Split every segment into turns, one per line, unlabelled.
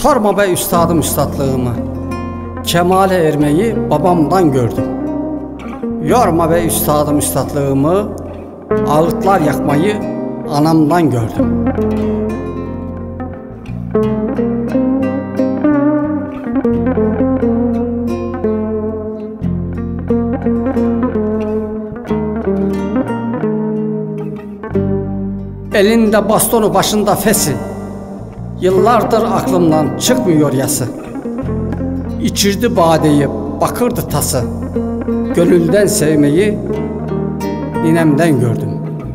Sorma be üstadım üstadlığımı, kemale ermeyi babamdan gördüm. Yorma be üstadım üstadlığımı, ağıtlar yakmayı anamdan gördüm. Elinde bastonu başında fesi, yıllardır aklımdan çıkmıyor yası. İçirdi badeyi bakırdı tası, gönülden sevmeyi ninemden gördüm.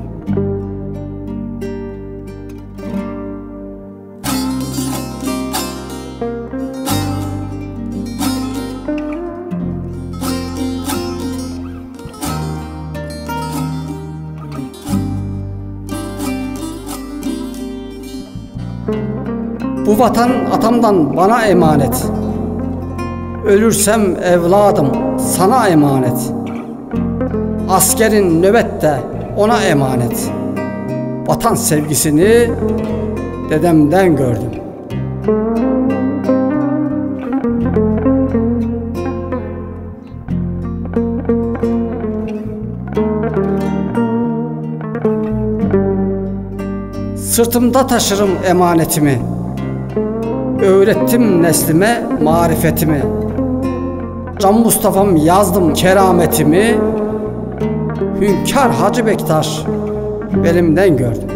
Bu vatan atamdan bana emanet, ölürsem evladım sana emanet. Askerin nöbette ona emanet, vatan sevgisini dedemden gördüm. Sırtımda taşırım emanetimi, öğrettim neslime marifetimi. Can Mustafa'm yazdım kerametimi, Hünkâr Hacı Bektaş elimden gördüm.